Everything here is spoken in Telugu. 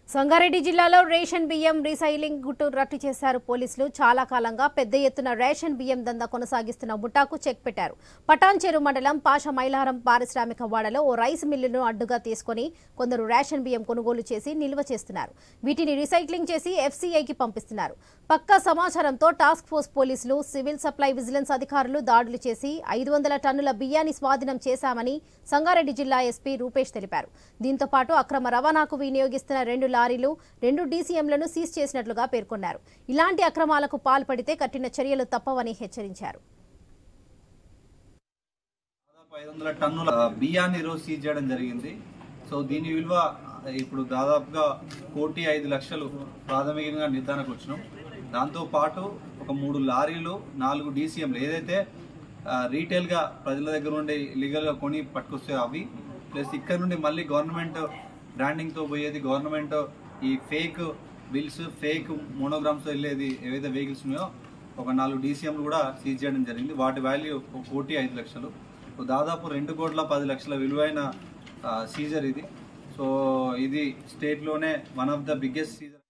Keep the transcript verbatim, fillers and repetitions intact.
సంగారెడ్డి జిల్లాలో రేషన్ బియ్యం రీసైలింగ్ గుట్టు రట్టు చేశారు పోలీసులు. చాలా కాలంగా పెద్ద ఎత్తున రేషన్ బియ్యం దందా కొనసాగిస్తున్న బుట్టాకు చెక్ పెట్టారు. పటాన్చెరు మండలం పాష మైలారం పారిశ్రామిక వాడలో ఓ రైస్ మిల్లును అడ్డుగా తీసుకుని కొందరు రేషన్ బియ్యం కొనుగోలు చేసి నిల్వ చేస్తున్నారు. వీటిని రీసైక్లింగ్ చేసి ఎఫ్సీఐకి పంపిస్తున్నారు. పక్కా సమాచారంతో టాస్క్ ఫోర్స్ పోలీసులు, సివిల్ సప్లై విజిలెన్స్ అధికారులు దాడులు చేసి ఐదు వందల టన్నుల బియ్యాన్ని స్వాధీనం చేశామని సంగారెడ్డి జిల్లా ఎస్పీ రూపేష్ తెలిపారు. దీంతో పాటు అక్రమ రవాణాకు వినియోగిస్తున్న రెండు లారీలు, రెండు డీసీఎంలను సీజ్ చేసినట్లుగా పేర్కొన్నారు. ఇలాంటి అక్రమాలకు పాల్పడితే కఠిన చర్యలు తప్పవని హెచ్చరించారు. ఐదు వందల టన్నుల బియ్యాన్ని ఈరోజు సీజ్ చేయడం జరిగింది. సో దీని విలువ ఇప్పుడు దాదాపుగా కోటి ఐదు లక్షలు ప్రాథమికంగా నిర్ధారణకు వచ్చినాం. దాంతో పాటు ఒక మూడు లారీలు, నాలుగు డీసీఎంలు ఏదైతే రీటైల్గా ప్రజల దగ్గర నుండి లీగల్గా కొని పట్టుకొస్తే అవి, ప్లస్ ఇక్కడ నుండి మళ్ళీ గవర్నమెంట్ బ్రాండింగ్తో పోయేది, గవర్నమెంట్ ఈ ఫేక్ బిల్స్, ఫేక్ మోనోగ్రామ్స్తో వెళ్ళేది ఏవైతే వెహికల్స్ ఉన్నాయో ఒక నాలుగు డీసీఎంలు కూడా సీజ్ చేయడం జరిగింది. వాటి వాల్యూ ఒక కోటి ఐదు లక్షలు, దాదాపు రెండు కోట్ల పది లక్షల విలువైన సీజర్ ఇది. సో ఇది స్టేట్లోనే one of the biggest Caesar.